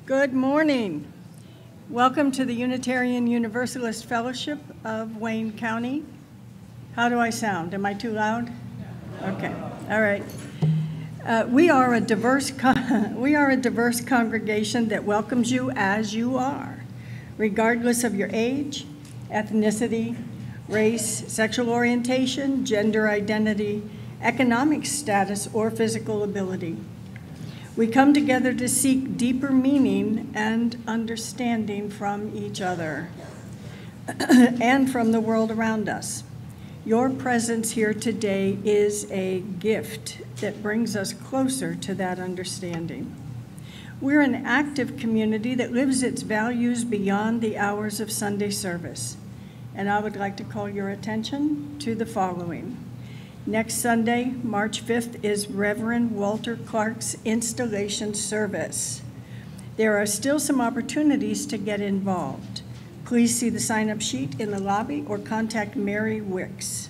Good morning. Welcome to the Unitarian Universalist Fellowship of Wayne County. How do I sound? Am I too loud? Okay, all right. We are a diverse congregation that welcomes you as you are, regardless of your age, ethnicity, race, sexual orientation, gender identity, economic status, or physical ability. We come together to seek deeper meaning and understanding from each other and from the world around us. Your presence here today is a gift that brings us closer to that understanding. We're an active community that lives its values beyond the hours of Sunday service, and I would like to call your attention to the following. Next Sunday, March 5th, is Reverend Walter Clark's installation service. There are still some opportunities to get involved. Please see the sign-up sheet in the lobby or contact Mary Wicks.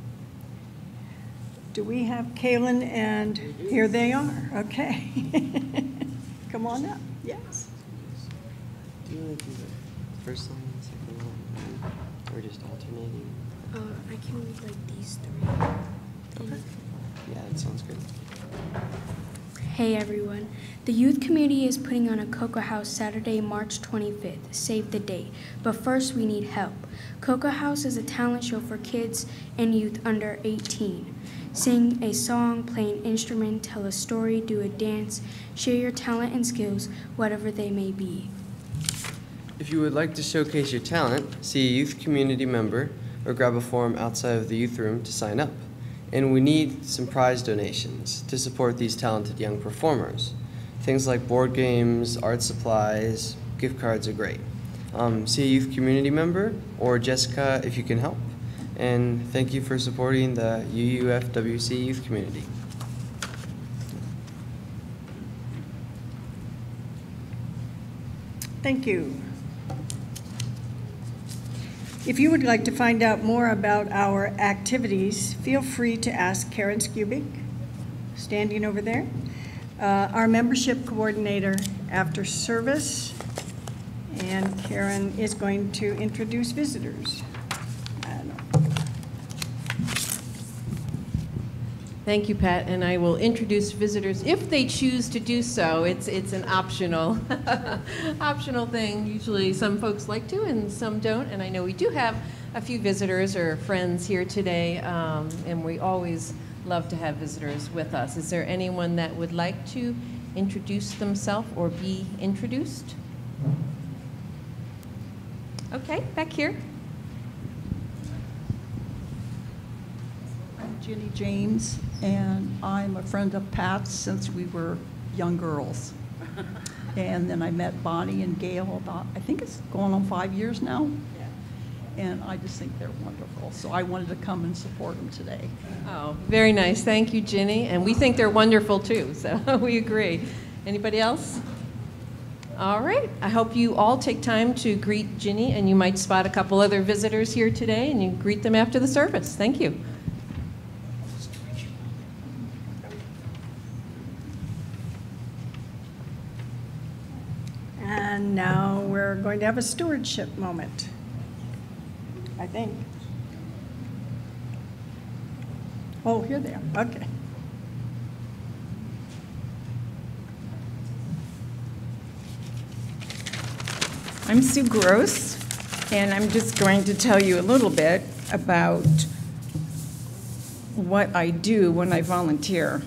Do we have Kaylin? And here they are. Okay. Come on up. Yes. Do you want to do the first line and the second line, or just alternating? I can read like these three. Okay. Yeah, that sounds good. Hey everyone. The youth community is putting on a Cocoa House Saturday, March 25th. Save the date. But first we need help. Cocoa House is a talent show for kids and youth under 18. Sing a song, play an instrument, tell a story, do a dance, share your talent and skills, whatever they may be. If you would like to showcase your talent, see a youth community member or grab a form outside of the youth room to sign up. And we need some prize donations to support these talented young performers. Things like board games, art supplies, gift cards are great. See a youth community member or Jessica if you can help. And thank you for supporting the UUFWC youth community. Thank you. If you would like to find out more about our activities, feel free to ask Karen Skubik, standing over there, our membership coordinator after service, and Karen is going to introduce visitors. Thank you, Pat, and I will introduce visitors if they choose to do so. It's an optional optional thing. Usually some folks like to and some don't, and I know we do have a few visitors or friends here today, and we always love to have visitors with us. Is there anyone that would like to introduce themselves or be introduced? Okay, back here. Ginny James, and I'm a friend of Pat's since we were young girls. And then I met Bonnie and Gail about, I think it's going on 5 years now. Yeah. And I just think they're wonderful. So I wanted to come and support them today. Oh, very nice. Thank you, Ginny. And we think they're wonderful too, so we agree. Anybody else? All right. I hope you all take time to greet Ginny, and you might spot a couple other visitors here today, and you greet them after the service. Thank you. And now we're going to have a stewardship moment, I think. Oh, here they are. Okay. I'm Sue Gross, and I'm just going to tell you a little bit about what I do when I volunteer.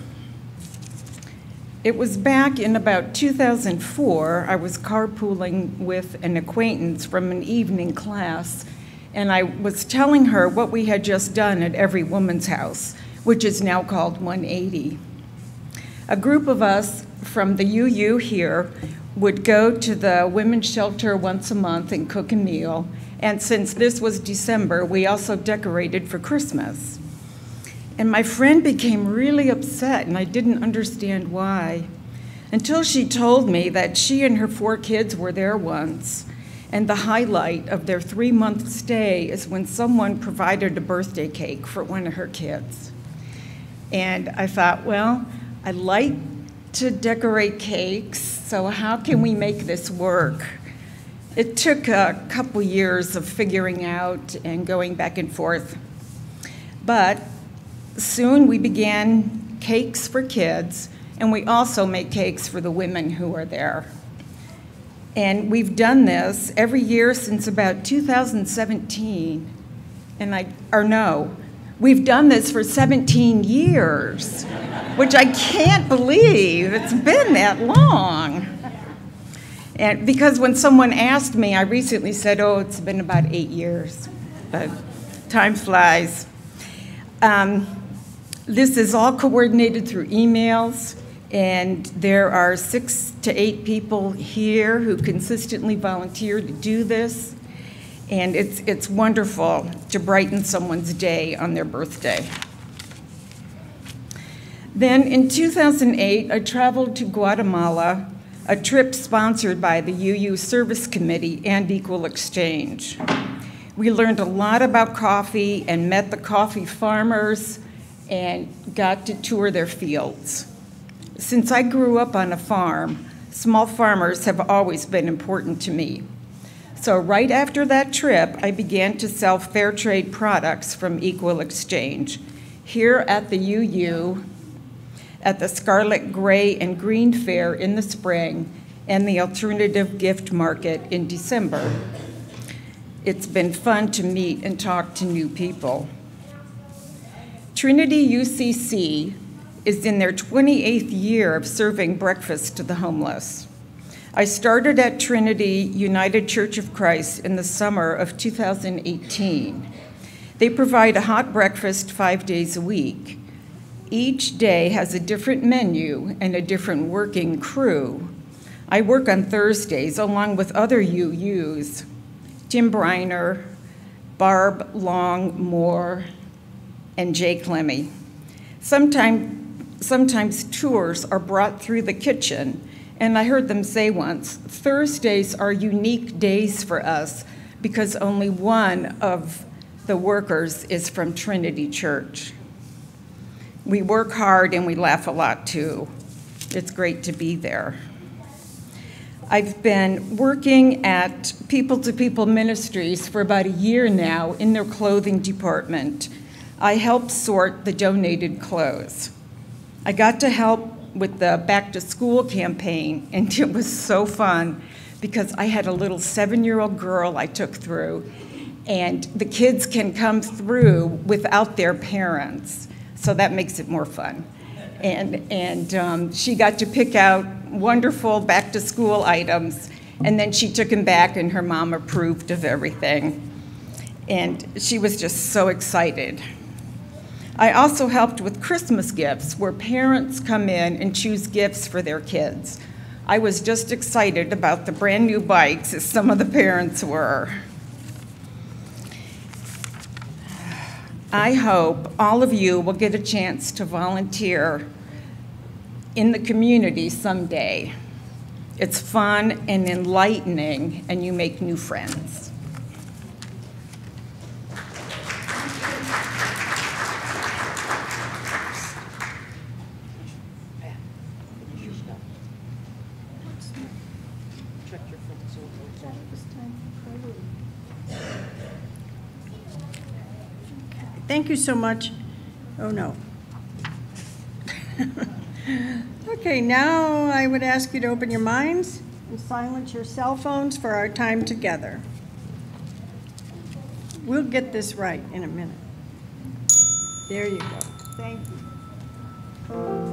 It was back in about 2004, I was carpooling with an acquaintance from an evening class, and I was telling her what we had just done at Every Woman's House, which is now called 180. A group of us from the UU here would go to the women's shelter once a month and cook a meal, and since this was December, we also decorated for Christmas. And my friend became really upset, and I didn't understand why, until she told me that she and her 4 kids were there once, and the highlight of their 3-month stay is when someone provided a birthday cake for one of her kids. And I thought, well, I like to decorate cakes. So how can we make this work? It took a couple years of figuring out and going back and forth. But soon we began cakes for kids, and we also make cakes for the women who are there. And we've done this every year since about 2017. We've done this for 17 years, which I can't believe it's been that long. And because when someone asked me, I recently said, oh, it's been about 8 years, but time flies. This is all coordinated through emails, and there are 6 to 8 people here who consistently volunteer to do this, and it's wonderful to brighten someone's day on their birthday. Then in 2008, I traveled to Guatemala, a trip sponsored by the UU Service Committee and Equal Exchange. We learned a lot about coffee and met the coffee farmers and got to tour their fields. Since I grew up on a farm, small farmers have always been important to me. So right after that trip, I began to sell fair trade products from Equal Exchange here at the UU, at the Scarlet Gray and Green Fair in the spring, and the Alternative Gift Market in December. It's been fun to meet and talk to new people. Trinity UCC is in their 28th year of serving breakfast to the homeless. I started at Trinity United Church of Christ in the summer of 2018. They provide a hot breakfast 5 days a week. Each day has a different menu and a different working crew. I work on Thursdays along with other UUs, Tim Briner, Barb Long Moore, and Jay Clemmy. Sometimes tours are brought through the kitchen, and I heard them say once, Thursdays are unique days for us because only one of the workers is from Trinity Church. We work hard and we laugh a lot too. It's great to be there. I've been working at People to People Ministries for about a year now in their clothing department. I help sort the donated clothes. I got to help with the back to school campaign, and it was so fun because I had a little 7-year-old girl I took through, and the kids can come through without their parents, so that makes it more fun. And she got to pick out wonderful back to school items, and then she took them back and her mom approved of everything. And she was just so excited. I also helped with Christmas gifts, where parents come in and choose gifts for their kids. I was just excited about the brand new bikes, as some of the parents were. I hope all of you will get a chance to volunteer in the community someday. It's fun and enlightening, and you make new friends. Thank you so much. Oh, no. Okay, now I would ask you to open your minds and silence your cell phones for our time together. We'll get this right in a minute. There you go. Thank you.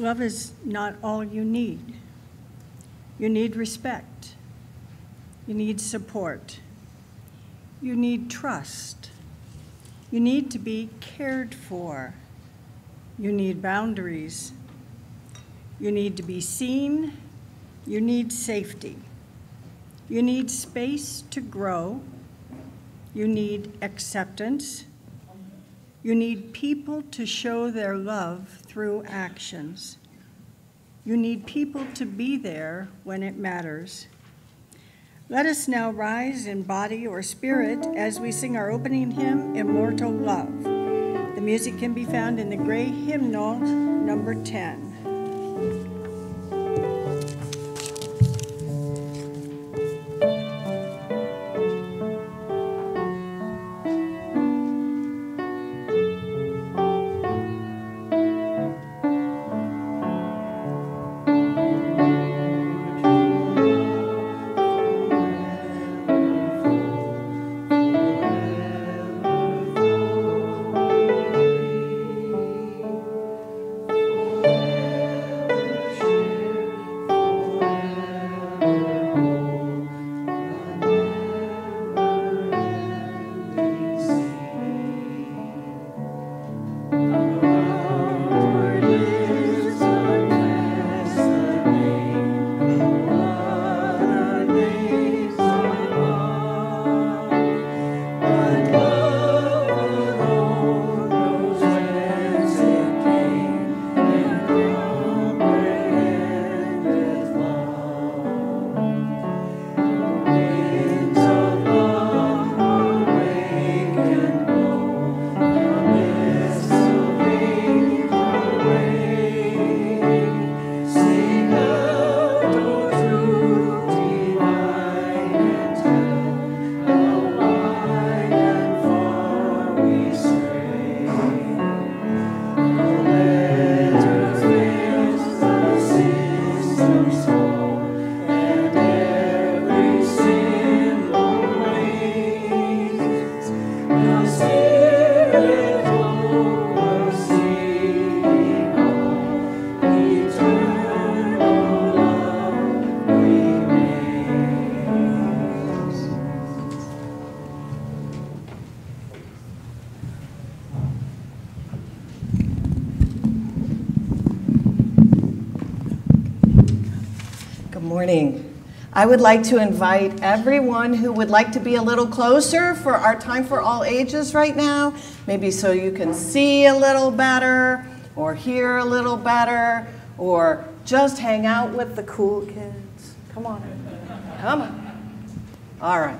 love is not all you need. You need respect. You need support. You need trust. You need to be cared for. You need boundaries. You need to be seen. You need safety. You need space to grow. You need acceptance. You need people to show their love through actions. You need people to be there when it matters. Let us now rise in body or spirit as we sing our opening hymn, Immortal Love. The music can be found in the gray hymnal, number 10. Morning. I would like to invite everyone who would like to be a little closer for our Time for All Ages right now, maybe so you can see a little better, or hear a little better, or just hang out with the cool kids. Come on. Come on. All right.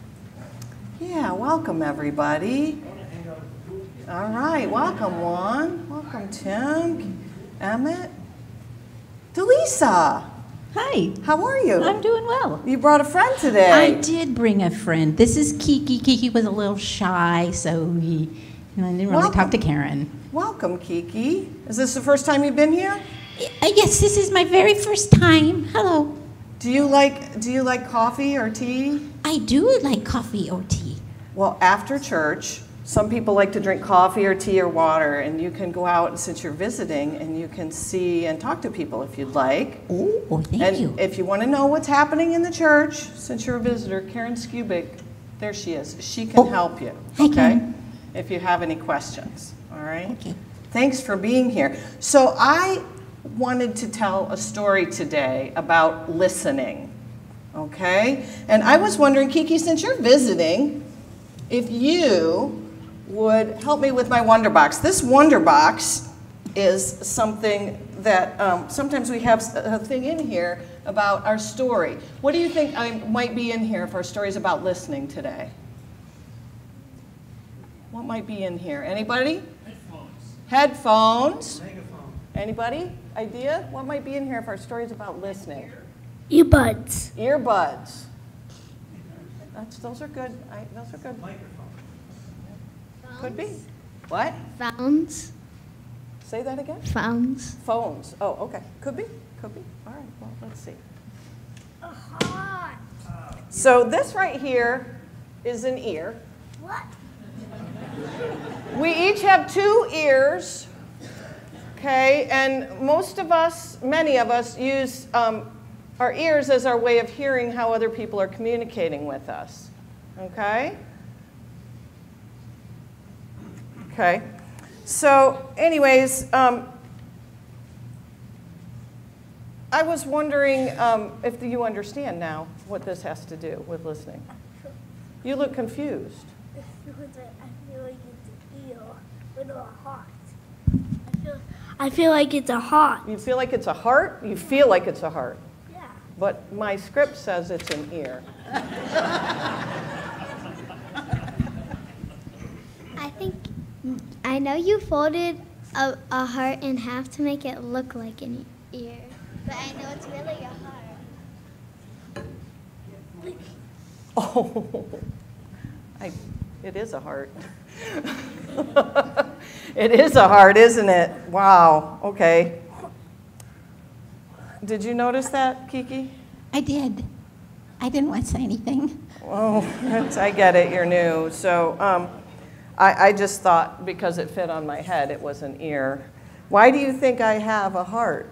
Yeah, welcome everybody. All right, welcome Juan. Welcome Tim, Emmett, Delisa. Hi. How are you? I'm doing well. You brought a friend today. I did bring a friend. This is Kiki. Kiki was a little shy, so I didn't really talk to Karen. Welcome, Kiki. Is this the first time you've been here? Yes, this is my very first time. Hello. Do you like coffee or tea? I do like coffee or tea. Well, after church, some people like to drink coffee or tea or water, and you can go out since you're visiting, and you can see and talk to people if you'd like. Oh, thank you. And if you want to know what's happening in the church, since you're a visitor, Karen Skubik, there she is. She can help you, Hi, Karen. if you have any questions, all right? Okay. Thanks for being here. So I wanted to tell a story today about listening, okay? And I was wondering, Kiki, since you're visiting, if you would help me with my Wonder Box. This Wonder Box is something that sometimes we have a thing in here about our story. What do you think might be in here if our story is about listening today? What might be in here? Anybody? Headphones. Megaphone. Anybody? Idea? What might be in here if our story is about listening? Earbuds. Earbuds. Those are good. Those are good. Microphone. Could be. What? Phones. Say that again? Phones. Phones. Oh, okay. Could be. Could be. All right. Well, let's see. So this right here is an ear. What? We each have 2 ears. Okay, and most of us, many of us, use our ears as our way of hearing how other people are communicating with us. Okay? Okay. So, anyways, I was wondering if you understand now what this has to do with listening. You look confused. I feel like it's an ear with a heart. I feel like it's a heart. You feel like it's a heart? You feel like it's a heart. Yeah. But my script says it's an ear. I know you folded a heart in half to make it look like an ear, but I know it's really a heart. Oh, it is a heart. It is a heart, isn't it? Wow, okay. Did you notice that, Kiki? I did. I didn't want to say anything. Oh, I get it, you're new. So I just thought because it fit on my head, it was an ear. Why do you think I have a heart?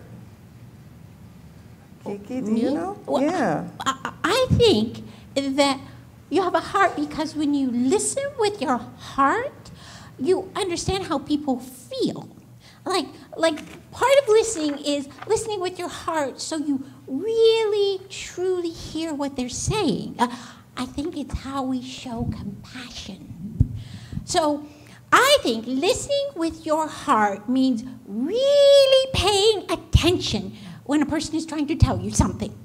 Kiki, do you know? Well, Yeah. I think that you have a heart because when you listen with your heart, you understand how people feel. Like part of listening is listening with your heart so you really, truly hear what they're saying. I think it's how we show compassion. So I think listening with your heart means really paying attention when a person is trying to tell you something.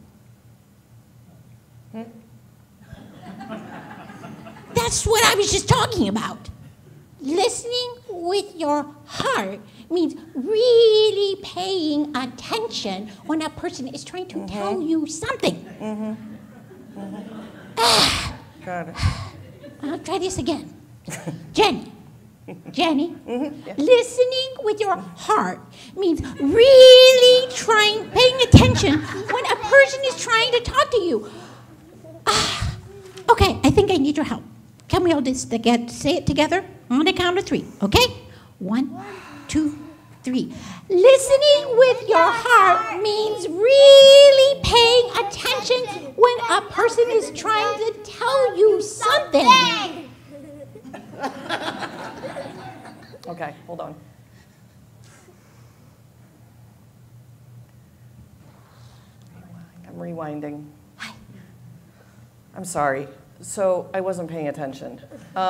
That's what I was just talking about. Listening with your heart means really paying attention when a person is trying to tell you something. Got it. I'll try this again. Jenny, listening with your heart means really paying attention when a person is trying to talk to you. Okay, I think I need your help. Can we all just say it together on the count of 3, okay? 1, 2, 3. Listening with your heart means really paying attention when a person is trying to tell you something. Okay, hold on. I'm rewinding. I'm sorry. So I wasn't paying attention.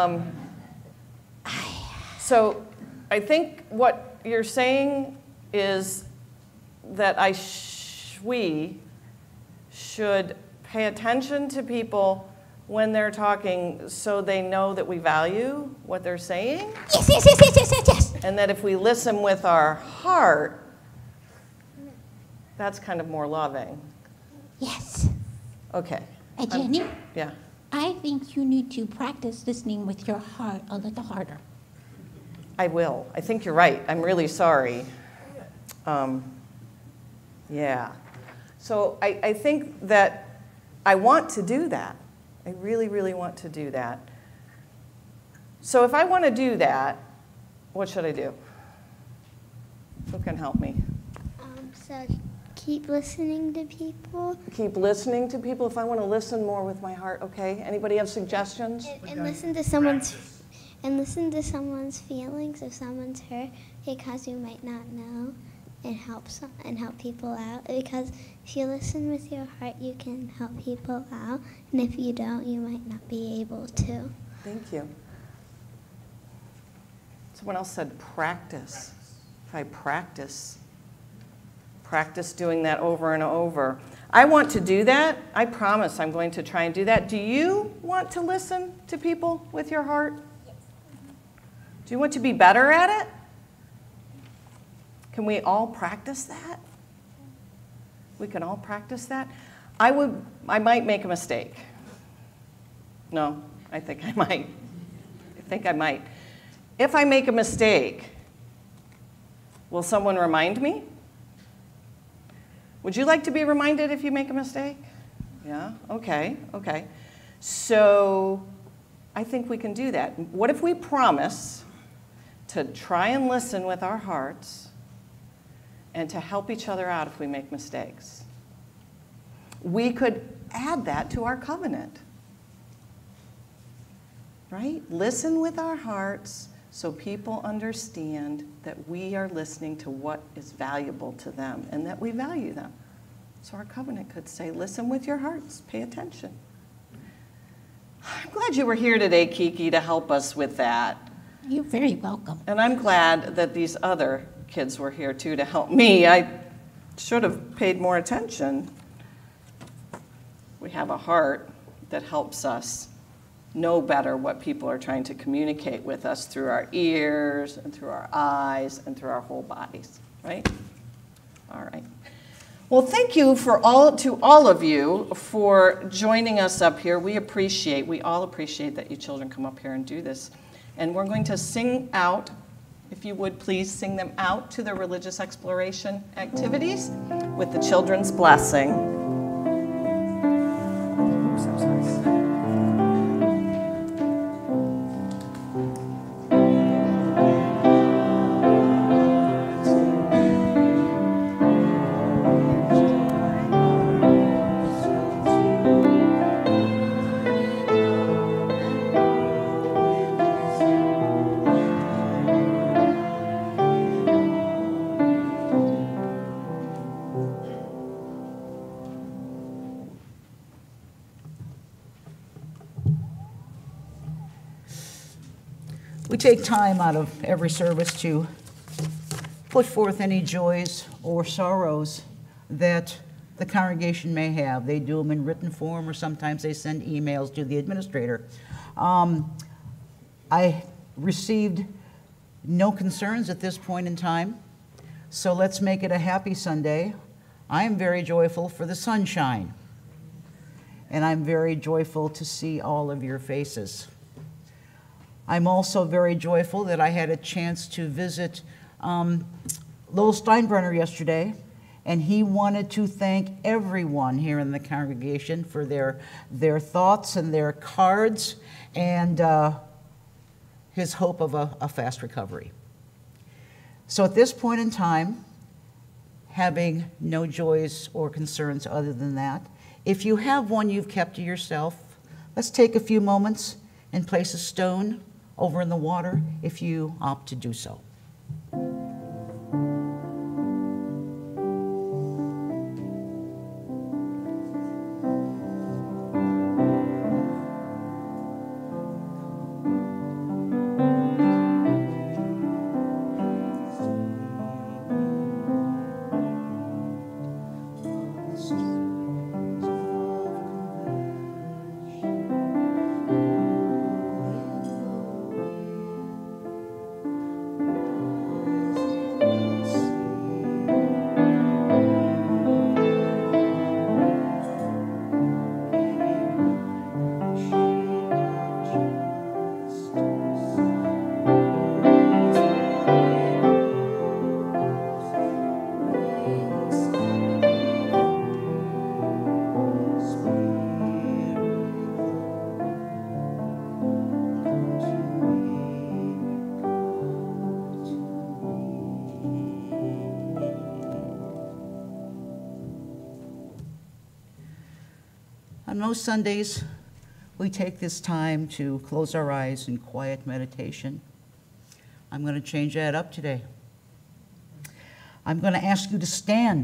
So I think what you're saying is that we should pay attention to people when they're talking so they know that we value what they're saying? Yes. And that if we listen with our heart, that's kind of more loving. Yes. Okay. Jenny? Yeah. I think you need to practice listening with your heart a little harder. I will. I think you're right. I'm really sorry. Yeah. So I think that I want to do that. I really, really want to do that. So if I want to do that, what should I do? Who can help me? So keep listening to people. Keep listening to people. If I want to listen more with my heart, okay. Anybody have suggestions? And listen to someone's feelings if someone's hurt, because you might not know, and help people out. Because if you listen with your heart, you can help people out, and if you don't, you might not be able to. Thank you. Someone else said practice. If I practice doing that over and over. I want to do that. I promise I'm going to try and do that. Do you want to listen to people with your heart? Yes. Do you want to be better at it? Can we all practice that? We can all practice that? I might make a mistake. No, I think I might. If I make a mistake, will someone remind me? Would you like to be reminded if you make a mistake? Yeah, okay. So I think we can do that. What if we promise to try and listen with our hearts and to help each other out if we make mistakes. We could add that to our covenant, right? Listen with our hearts so people understand that we are listening to what is valuable to them and that we value them. So our covenant could say, listen with your hearts, pay attention. I'm glad you were here today, Kiki, to help us with that. You're very welcome. And I'm glad that these other kids were here too to help me. I should have paid more attention. We have a heart that helps us know better what people are trying to communicate with us through our ears and through our eyes and through our whole bodies, right? All right. Well, thank you to all of you for joining us up here. We all appreciate that you children come up here and do this. And we're going to sing out, if you would please sing them out to the religious exploration activities with the children's blessing. Oops, I'm sorry. We take time out of every service to put forth any joys or sorrows that the congregation may have. They do them in written form, or sometimes they send emails to the administrator. I received no concerns at this point in time, so let's make it a happy Sunday. I am very joyful for the sunshine, and I'm very joyful to see all of your faces. I'm also very joyful that I had a chance to visit Lowell Steinbrenner yesterday, and he wanted to thank everyone here in the congregation for their thoughts and their cards and his hope of a fast recovery. So at this point in time, having no joys or concerns other than that, if you have one you've kept to yourself, let's take a few moments and place a stone over in the water if you opt to do so. On most Sundays, we take this time to close our eyes in quiet meditation. I'm going to change that up today. I'm going to ask you to stand.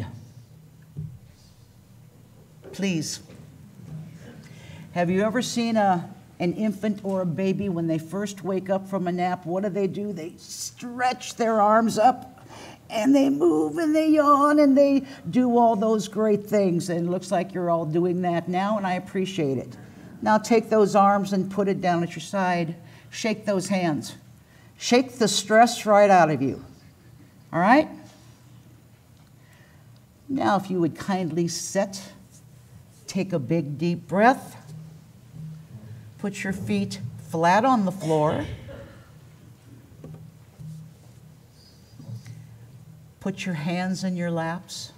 Please. Have you ever seen an infant or a baby when they first wake up from a nap? What do? They stretch their arms up and they move and they yawn and they do all those great things. And it looks like you're all doing that now, and I appreciate it. Now take those arms and put it down at your side. Shake those hands. Shake the stress right out of you. All right? Now if you would kindly sit, take a big deep breath. Put your feet flat on the floor. Put your hands in your laps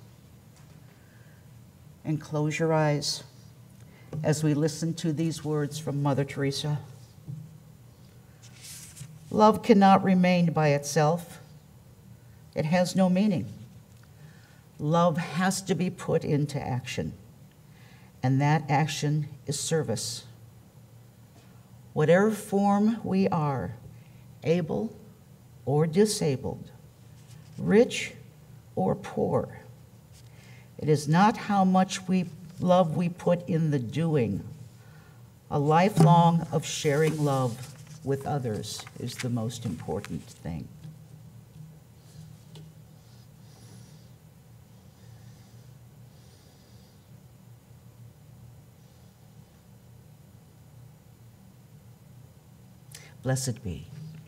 and close your eyes as we listen to these words from Mother Teresa. Love cannot remain by itself. It has no meaning. Love has to be put into action, and that action is service. Whatever form we are, able or disabled, rich or poor, it is not how much love we put in the doing. A lifelong of sharing love with others is the most important thing. Blessed be.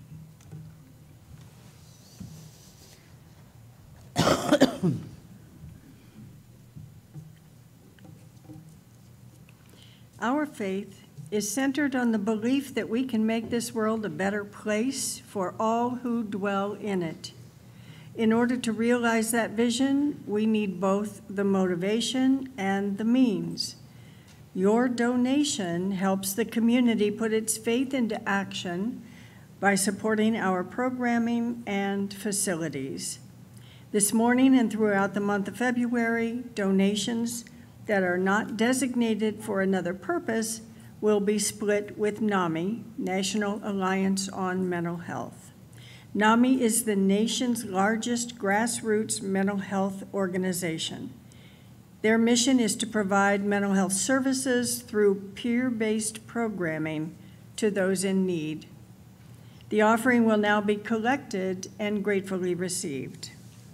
Our faith is centered on the belief that we can make this world a better place for all who dwell in it. In order to realize that vision, we need both the motivation and the means. Your donation helps the community put its faith into action by supporting our programming and facilities. This morning and throughout the month of February, donations that are not designated for another purpose will be split with NAMI, National Alliance on Mental Health. NAMI is the nation's largest grassroots mental health organization. Their mission is to provide mental health services through peer-based programming to those in need. The offering will now be collected and gratefully received.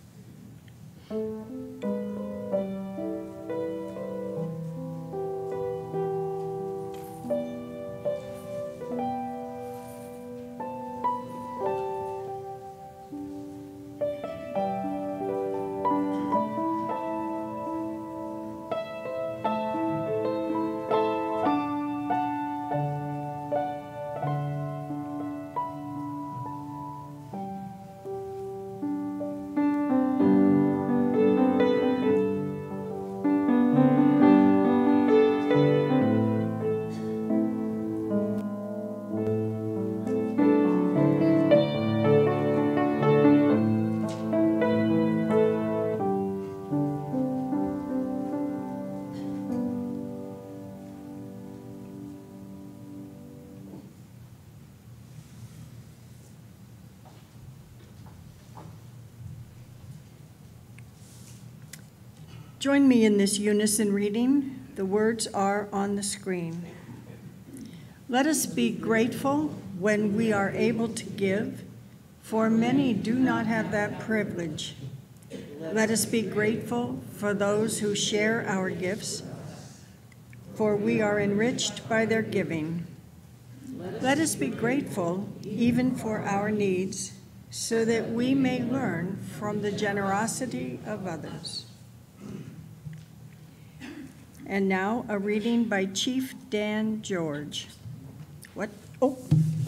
Join me in this unison reading. The words are on the screen. Let us be grateful when we are able to give, for many do not have that privilege. Let us be grateful for those who share our gifts, for we are enriched by their giving. Let us be grateful even for our needs, so that we may learn from the generosity of others. And now a reading by Chief Dan George. What? Oh.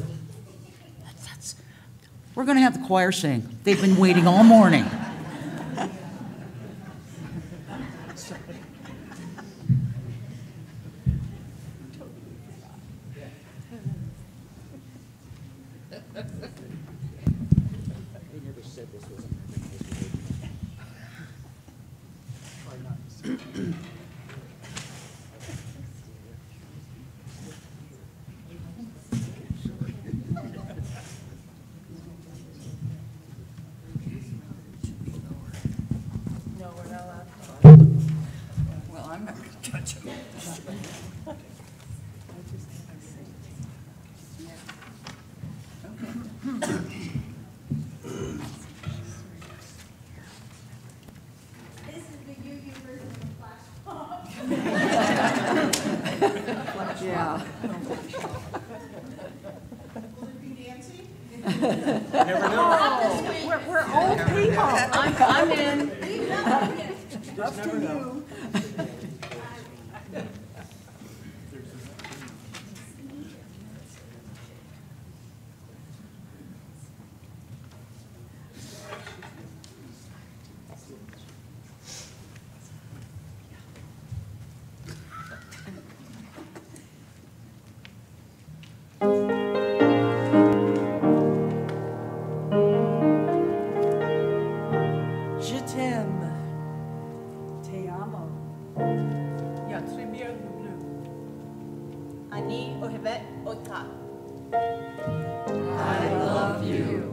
We're going to have the choir sing. They've been waiting all morning. Yeah. We're old people. I'm in. Up to you. Je t'aime, אני אוהבת אותך. I love you.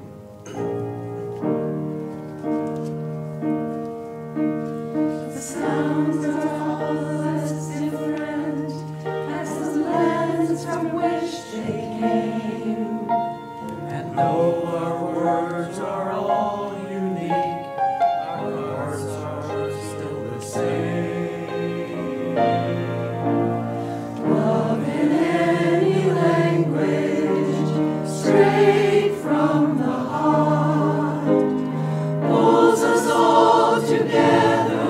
The sounds are all as different as the lands from which they came. And though our words are all unique, our hearts are still the same. Love in any language, straight from the heart, pulls us all together,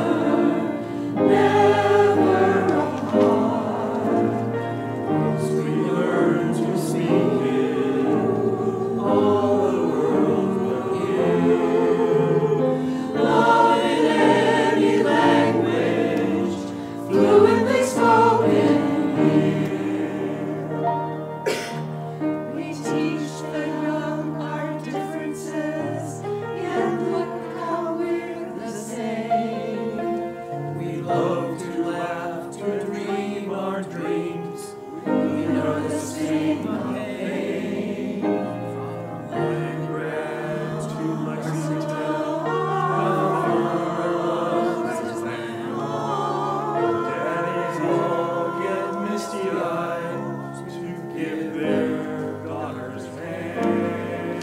never apart. Once we learn to speak it, all the world will hear. Love in any language, fluently spoken here. We teach the young our differences, yet look how we're the same. We love to laugh, to dream our dreams. We know the same pain. From Leningrad to Lexington, our loves is then. Daddies all get misty-eyed to give their daughters hand.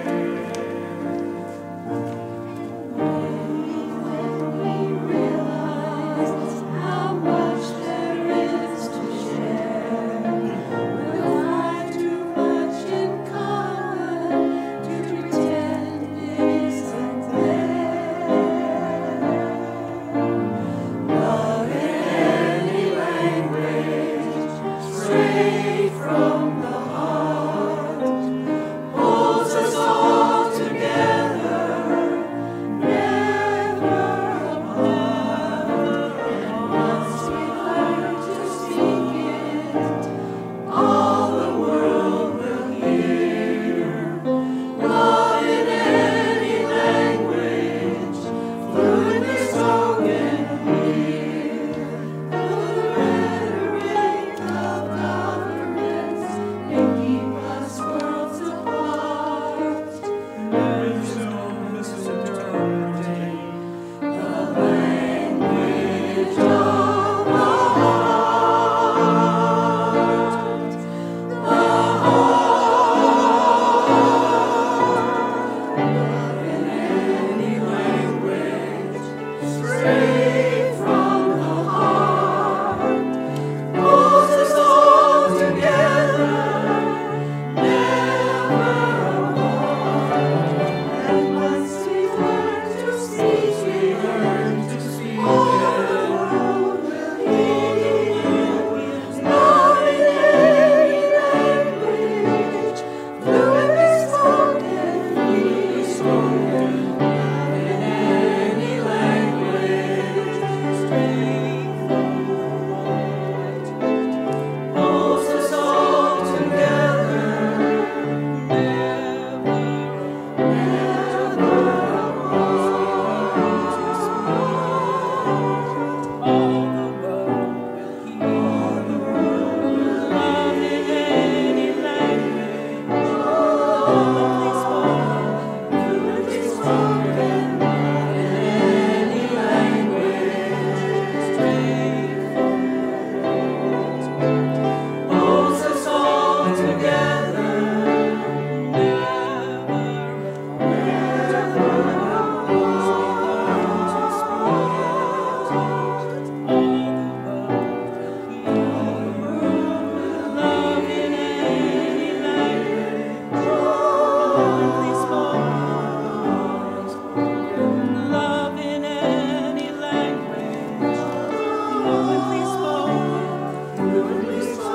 We realize how much there is to share. We'll find too much in common to pretend it isn't there. Love in any language, straight from the heart, pulls us all together, never apart. And once we learn to speak it, all the world will hear. Love in any language, fluently spoken here. Though the rhetoric of governments may keep us worlds apart, there's no misinterpreting the language of the heart. The heart. Love in any language, straight from the heart, pulls us all together, never apart. And once we learn to speak it, all the world will hear. Love in any language, fluently spoken, fluently spoken. Love in any language, straight from the heart, pulls us all together, never Fluently spoken.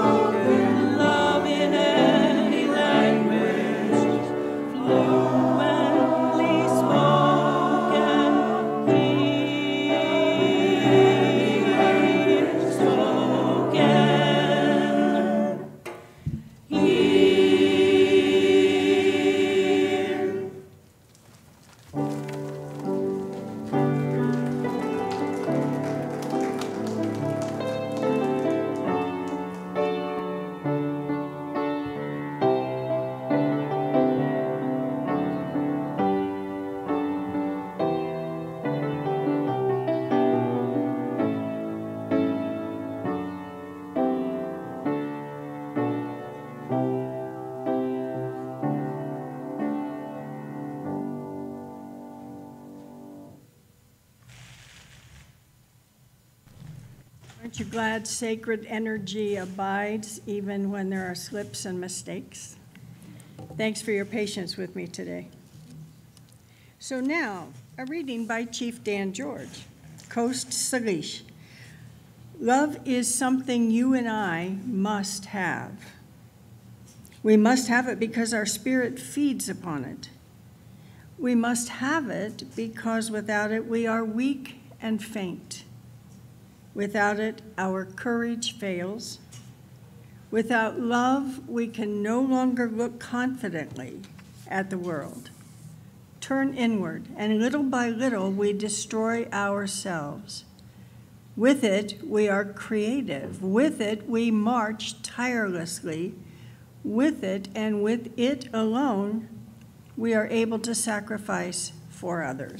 Your glad, sacred energy abides even when there are slips and mistakes. Thanks for your patience with me today. So now, a reading by Chief Dan George, Coast Salish. Love is something you and I must have. We must have it because our spirit feeds upon it. We must have it because without it we are weak and faint. Without it, our courage fails. Without love, we can no longer look confidently at the world. Turn inward, and little by little, we destroy ourselves. With it, we are creative. With it, we march tirelessly. With it, and with it alone, we are able to sacrifice for others.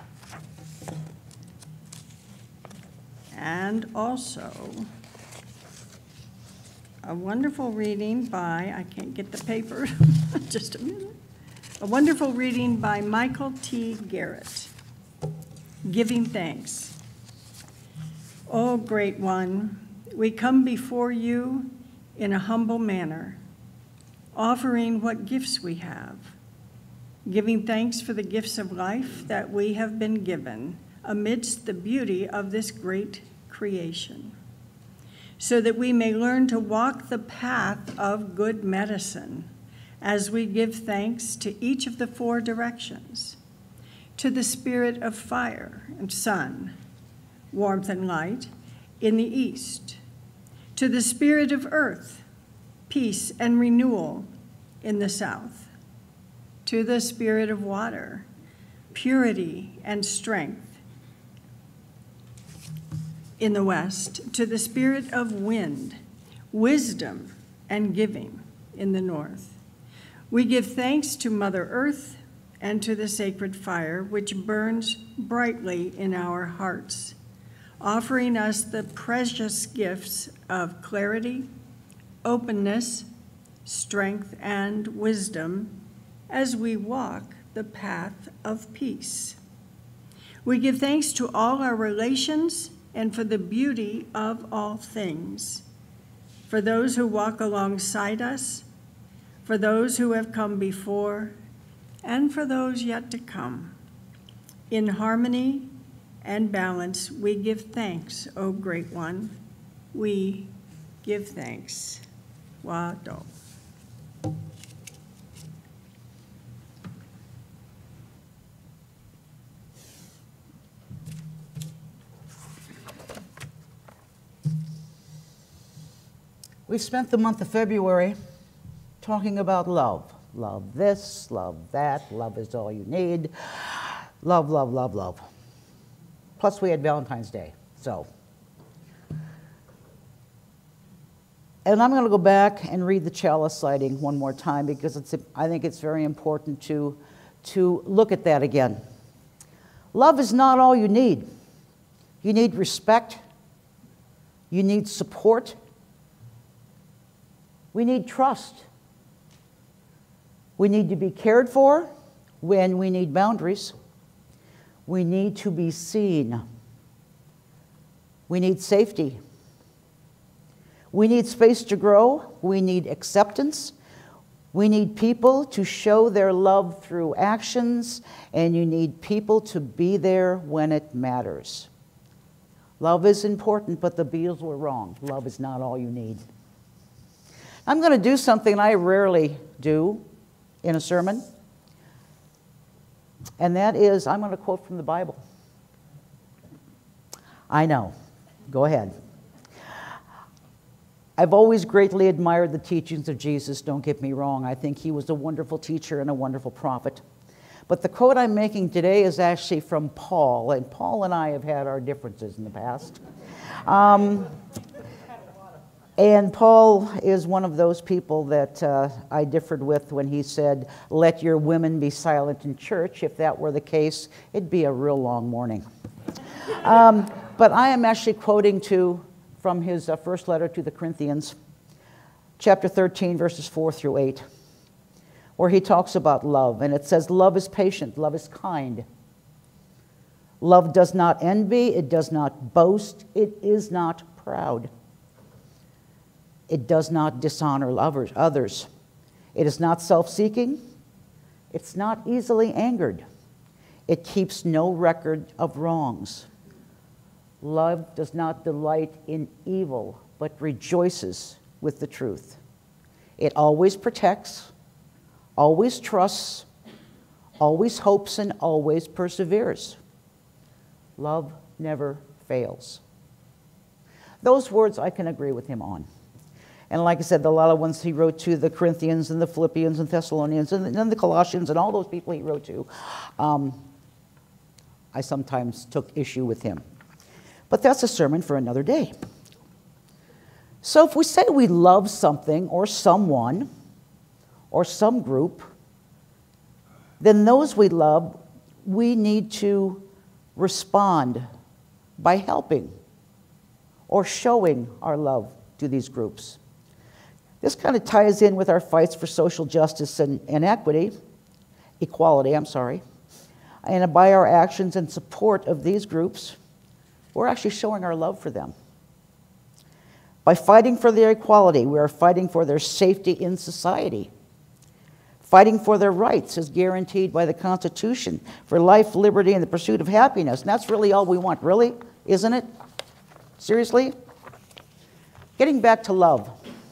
And also, a wonderful reading by, I can't get the paper, just a minute. A wonderful reading by Michael T. Garrett, Giving Thanks. Oh, Great One, we come before you in a humble manner, offering what gifts we have, giving thanks for the gifts of life that we have been given amidst the beauty of this great creation, so that we may learn to walk the path of good medicine as we give thanks to each of the four directions, to the spirit of fire and sun, warmth and light in the east, to the spirit of earth, peace and renewal in the south, to the spirit of water, purity and strength in the west, to the spirit of wind, wisdom and giving in the north. We give thanks to Mother Earth and to the sacred fire which burns brightly in our hearts, offering us the precious gifts of clarity, openness, strength, and wisdom as we walk the path of peace. We give thanks to all our relations and for the beauty of all things, for those who walk alongside us, for those who have come before, and for those yet to come. In harmony and balance, we give thanks, O Great One. We give thanks. Wado. We spent the month of February talking about love. Love this, love that, love is all you need. Love, love, love, love. Plus we had Valentine's Day, so. And I'm going to go back and read the Chalice sighting one more time because I think it's very important to look at that again. Love is not all you need. You need respect. You need support. We need trust. We need to be cared for when we need boundaries. We need to be seen. We need safety. We need space to grow. We need acceptance. We need people to show their love through actions, and you need people to be there when it matters. Love is important, but the Beatles were wrong. Love is not all you need. I'm going to do something I rarely do in a sermon, and that is I'm going to quote from the Bible. I know. Go ahead. I've always greatly admired the teachings of Jesus, don't get me wrong. I think he was a wonderful teacher and a wonderful prophet. But the quote I'm making today is actually from Paul, and Paul and I have had our differences in the past. And Paul is one of those people that I differed with when he said, "Let your women be silent in church." If that were the case, it'd be a real long morning. But I am actually quoting from his first letter to the Corinthians, chapter 13, verses 4 through 8, where he talks about love. And it says, "Love is patient, love is kind. Love does not envy, it does not boast, it is not proud. It does not dishonor others. It is not self-seeking. It's not easily angered. It keeps no record of wrongs. Love does not delight in evil, but rejoices with the truth. It always protects, always trusts, always hopes, and always perseveres. Love never fails. Those words I can agree with him on. And like I said, a lot of ones he wrote to the Corinthians and the Philippians and Thessalonians and then the Colossians and all those people he wrote to, I sometimes took issue with him. But that's a sermon for another day. So if we say we love something or someone or some group, then those we love, we need to respond by helping or showing our love to these groups. This kind of ties in with our fights for social justice and equality, and by our actions and support of these groups, we're actually showing our love for them. By fighting for their equality, we are fighting for their safety in society. Fighting for their rights as guaranteed by the Constitution for life, liberty, and the pursuit of happiness. And that's really all we want, really, isn't it? Seriously? Getting back to love.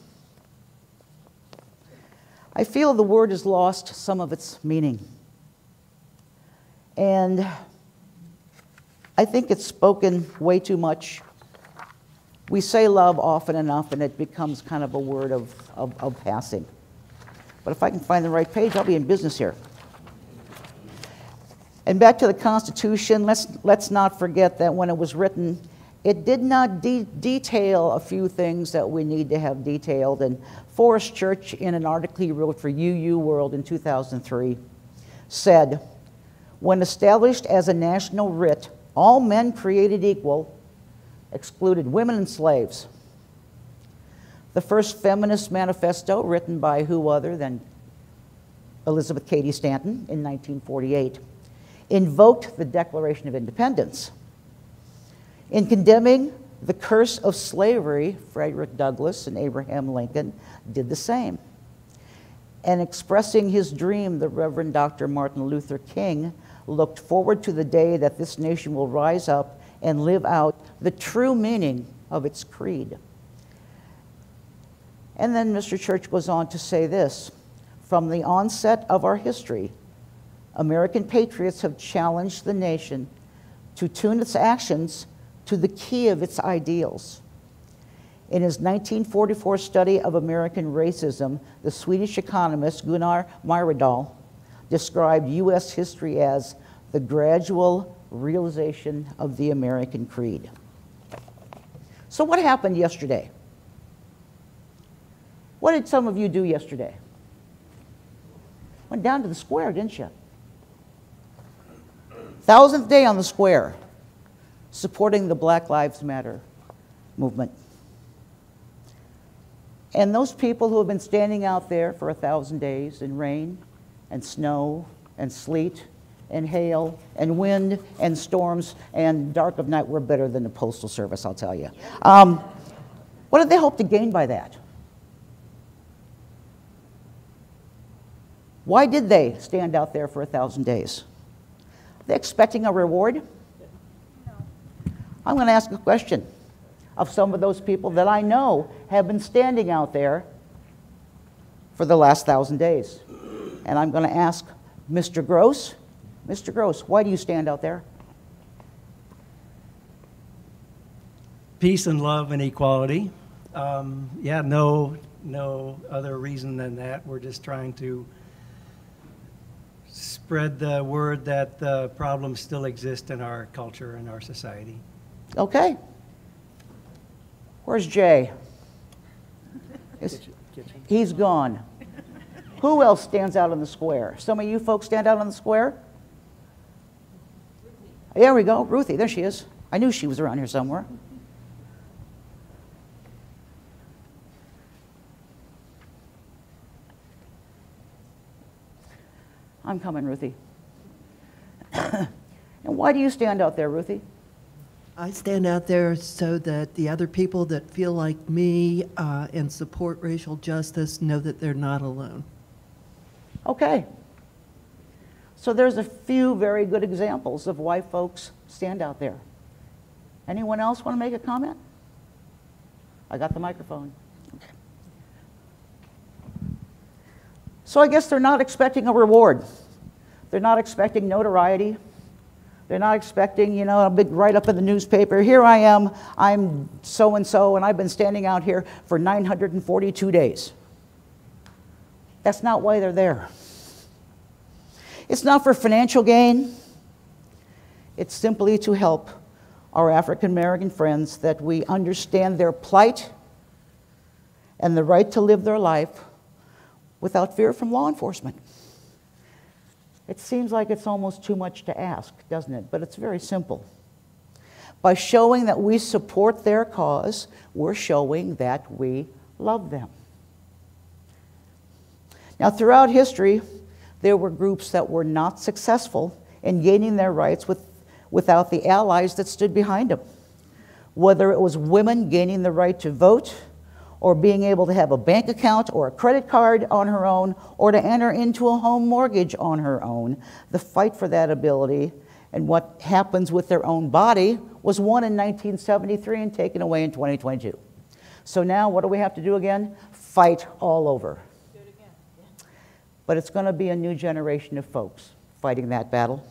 I feel the word has lost some of its meaning. And I think it's spoken way too much. We say love often enough, and it becomes kind of a word of passing. But if I can find the right page, I'll be in business here. And back to the Constitution, let's not forget that when it was written, it did not detail a few things that we need to have detailed. And Forrest Church, in an article he wrote for UU World in 2003, said, when established as a national writ, all men created equal excluded women and slaves. The first feminist manifesto, written by who other than Elizabeth Cady Stanton in 1948, invoked the Declaration of Independence. In condemning the curse of slavery, Frederick Douglass and Abraham Lincoln did the same. And expressing his dream, the Reverend Dr. Martin Luther King looked forward to the day that this nation will rise up and live out the true meaning of its creed. And then Mr. Church goes on to say this, from the onset of our history, American patriots have challenged the nation to tune its actions to the key of its ideals. In his 1944 study of American racism, the Swedish economist Gunnar Myrdal described U.S. history as the gradual realization of the American creed. So what happened yesterday? What did some of you do yesterday? Went down to the square, didn't you? 1000th day on the square, supporting the Black Lives Matter movement. And those people who have been standing out there for 1,000 days in rain and snow and sleet and hail and wind and storms and dark of night, we're better than the Postal Service, I'll tell you. What did they hope to gain by that? Why did they stand out there for 1,000 days? Are they expecting a reward? No. I'm going to ask a question of some of those people that I know have been standing out there for the last 1,000 days. And I'm going to ask Mr. Gross. Mr. Gross, why do you stand out there? Peace and love and equality. Yeah, no other reason than that. We're just trying to spread the word that the problems still exist in our culture and our society. Okay. Where's Jay? He's gone. Who else stands out on the square? Some of you folks stand out on the square? There we go, Ruthie, there she is. I knew she was around here somewhere. I'm coming, Ruthie. And why do you stand out there, Ruthie? I stand out there so that the other people that feel like me and support racial justice know that they're not alone. Okay. So there's a few very good examples of why folks stand out there. Anyone else want to make a comment? I got the microphone. Okay. So I guess they're not expecting a reward. They're not expecting notoriety. They're not expecting, you know, a big write-up in the newspaper. Here I am, I'm so-and-so, and I've been standing out here for 942 days. That's not why they're there. It's not for financial gain. It's simply to help our African American friends that we understand their plight and the right to live their life without fear from law enforcement. It seems like it's almost too much to ask, doesn't it? But it's very simple. By showing that we support their cause, we're showing that we love them. Now, throughout history, there were groups that were not successful in gaining their rights without the allies that stood behind them. Whether it was women gaining the right to vote, or being able to have a bank account or a credit card on her own, or to enter into a home mortgage on her own, the fight for that ability and what happens with their own body was won in 1973 and taken away in 2022. So now what do we have to do again? Fight all over. Do it again. Yeah. But it's going to be a new generation of folks fighting that battle.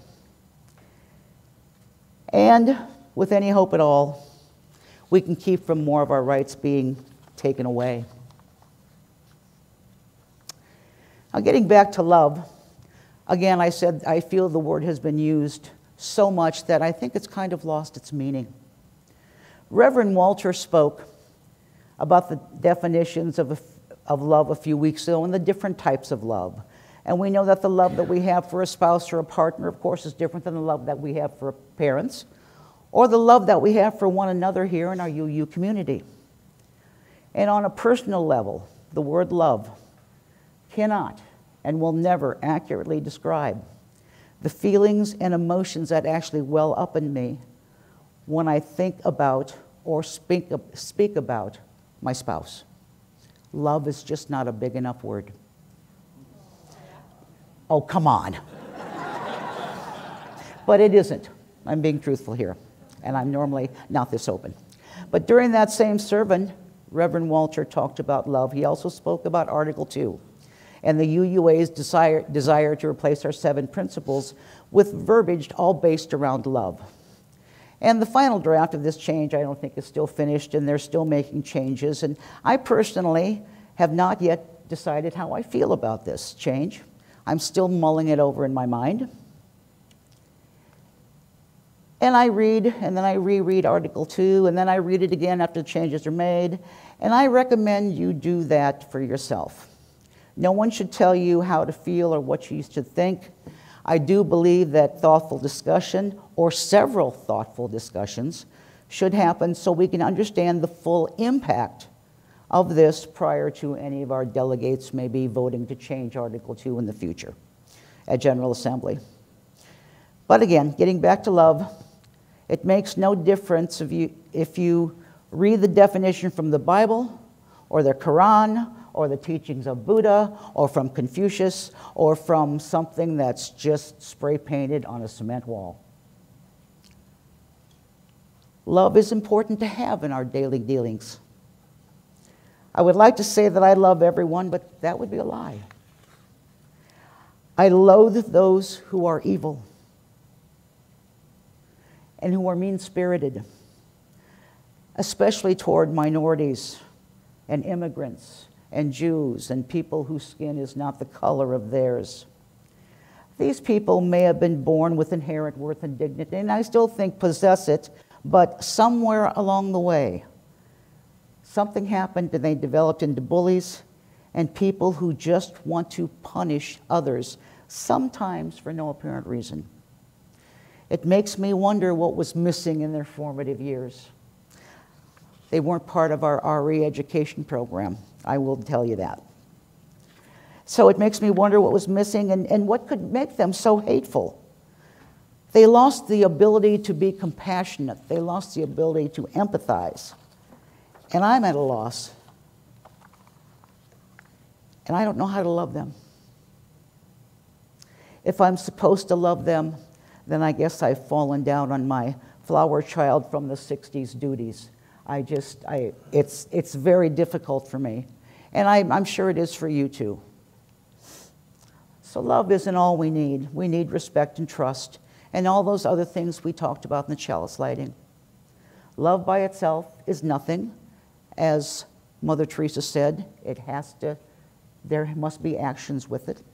And with any hope at all, we can keep from more of our rights being taken away. Now, getting back to love, again, I said I feel the word has been used so much that I think it's kind of lost its meaning. Reverend Walter spoke about the definitions of love a few weeks ago and the different types of love. And we know that the love that we have for a spouse or a partner, of course, is different than the love that we have for parents, or the love that we have for one another here in our UU community. And on a personal level, the word love cannot and will never accurately describe the feelings and emotions that actually well up in me when I think about or speak about my spouse. Love is just not a big enough word. Oh, come on. But it isn't. I'm being truthful here, and I'm normally not this open. But during that same sermon, Reverend Walter talked about love. He also spoke about Article 2 and the UUA's desire to replace our 7 principles with verbiage all based around love. And the final draft of this change, I don't think, is still finished, and they're still making changes. And I personally have not yet decided how I feel about this change. I'm still mulling it over in my mind. And I read, and then I reread Article 2, and then I read it again after the changes are made, and I recommend you do that for yourself. No one should tell you how to feel or what you should think. I do believe that thoughtful discussion, or several thoughtful discussions, should happen so we can understand the full impact of this prior to any of our delegates maybe voting to change Article 2 in the future at General Assembly. But again, getting back to love, it makes no difference if you read the definition from the Bible or the Quran or the teachings of Buddha or from Confucius or from something that's just spray painted on a cement wall. Love is important to have in our daily dealings. I would like to say that I love everyone, but that would be a lie. I loathe those who are evil and who are mean-spirited, especially toward minorities and immigrants and Jews and people whose skin is not the color of theirs. These people may have been born with inherent worth and dignity, and I still think possess it, but somewhere along the way, something happened and they developed into bullies and people who just want to punish others, sometimes for no apparent reason. It makes me wonder what was missing in their formative years. They weren't part of our RE education program, I will tell you that. So it makes me wonder what was missing and what could make them so hateful. They lost the ability to be compassionate. They lost the ability to empathize. And I'm at a loss. And I don't know how to love them. If I'm supposed to love them, then I guess I've fallen down on my flower child from the 60s duties. It's very difficult for me. And I'm sure it is for you too. So love isn't all we need. We need respect and trust and all those other things we talked about in the chalice lighting. Love by itself is nothing. As Mother Teresa said, there must be actions with it.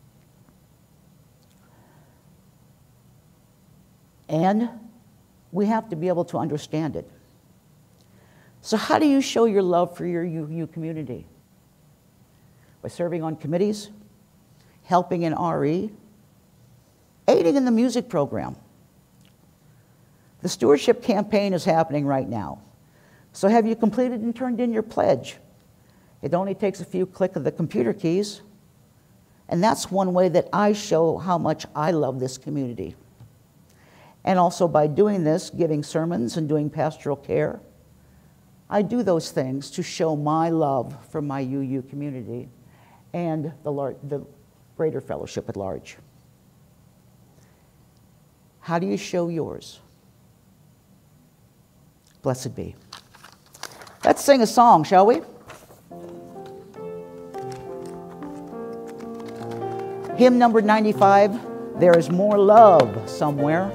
And we have to be able to understand it. So how do you show your love for your UU community? By serving on committees, helping in RE, aiding in the music program. The stewardship campaign is happening right now. So have you completed and turned in your pledge? It only takes a few clicks of the computer keys. And that's one way that I show how much I love this community. And also by doing this, giving sermons and doing pastoral care, I do those things to show my love for my UU community and the greater fellowship at large. How do you show yours? Blessed be. Let's sing a song, shall we? Hymn number 95, There Is More Love Somewhere.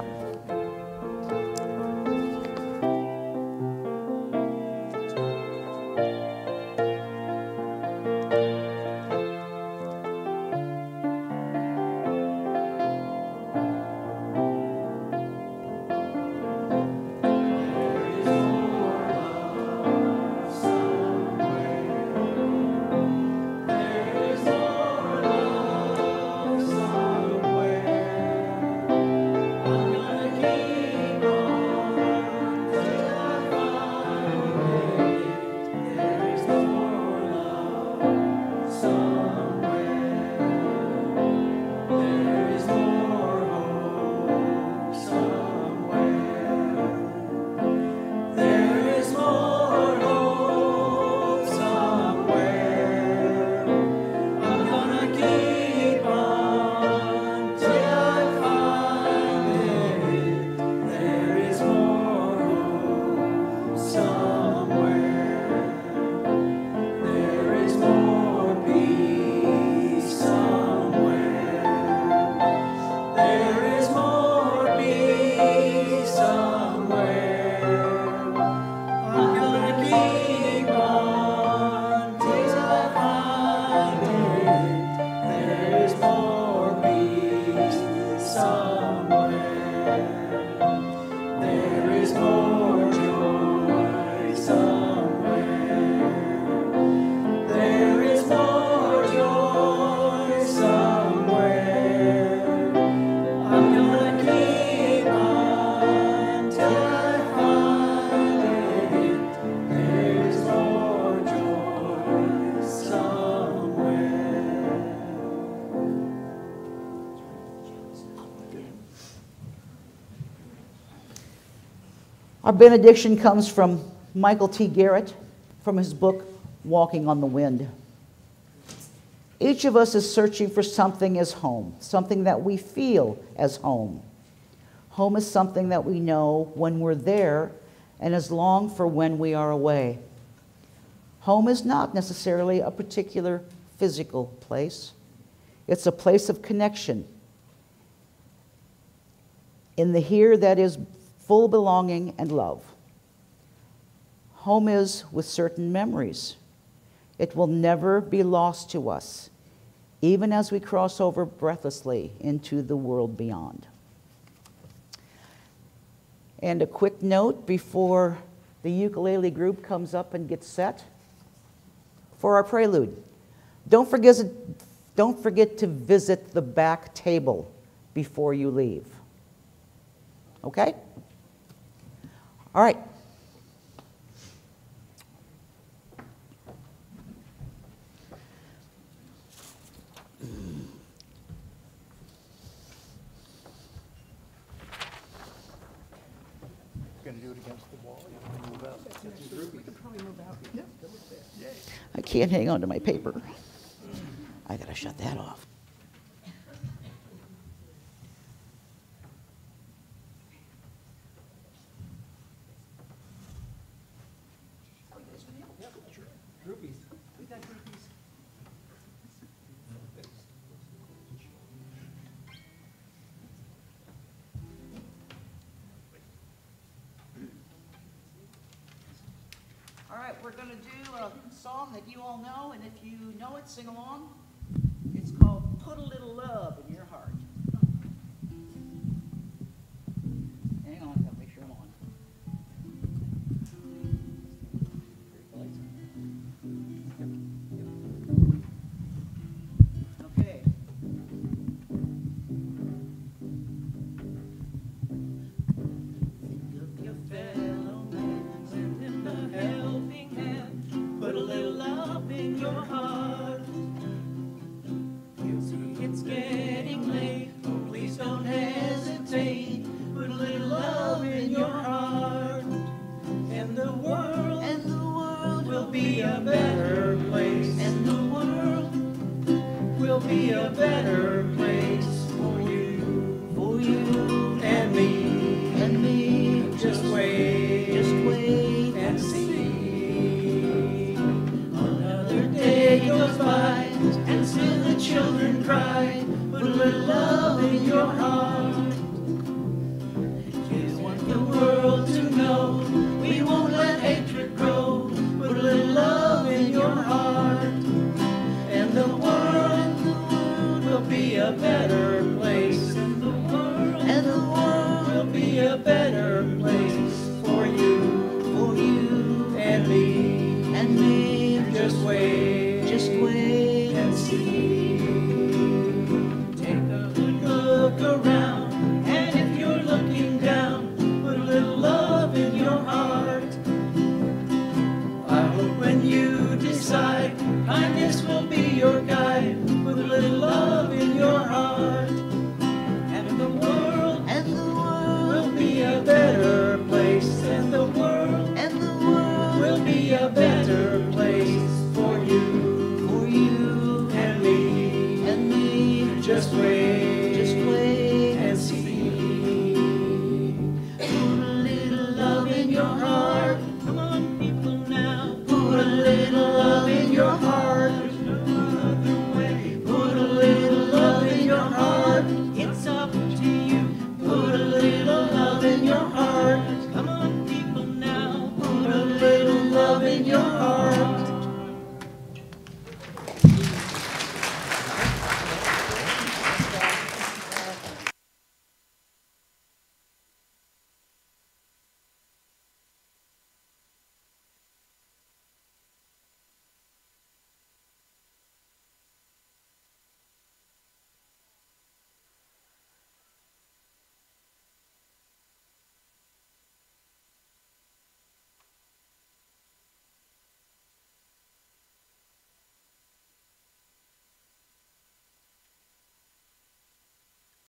Our benediction comes from Michael T. Garrett from his book, Walking on the Wind. Each of us is searching for something as home, something that we feel as home. Home is something that we know when we're there and is long for when we are away. Home is not necessarily a particular physical place. It's a place of connection. In the here that is full belonging and love. Home is with certain memories. It will never be lost to us, even as we cross over breathlessly into the world beyond. And a quick note before the ukulele group comes up and gets set for our prelude. Don't forget to visit the back table before you leave. Okay? All right. I can't hang on to my paper. I gotta shut that off. All right, we're going to do a song that you all know, and if you know it, sing along. It's called Put a Little Love in Your Heart. Hang on, gotta make sure I'm on. Okay. Think of your fellow man, send him a helping hand. Put a little love in your heart. You see it's getting late, oh please don't hesitate. Put a little love in your heart, and the world will be a better place, and the world will be a better place for you and me. Just wait and see. Another day goes by, and still the children cry. Put a little love in your heart. Kids want the world to know we won't let hatred grow. Put a little love in your heart, and the world will be a better place. And the world will be a better place for you and me. Just wait and see. Take a good look around, and if you're looking down, put a little love in your heart. I hope when you decide, kindness will be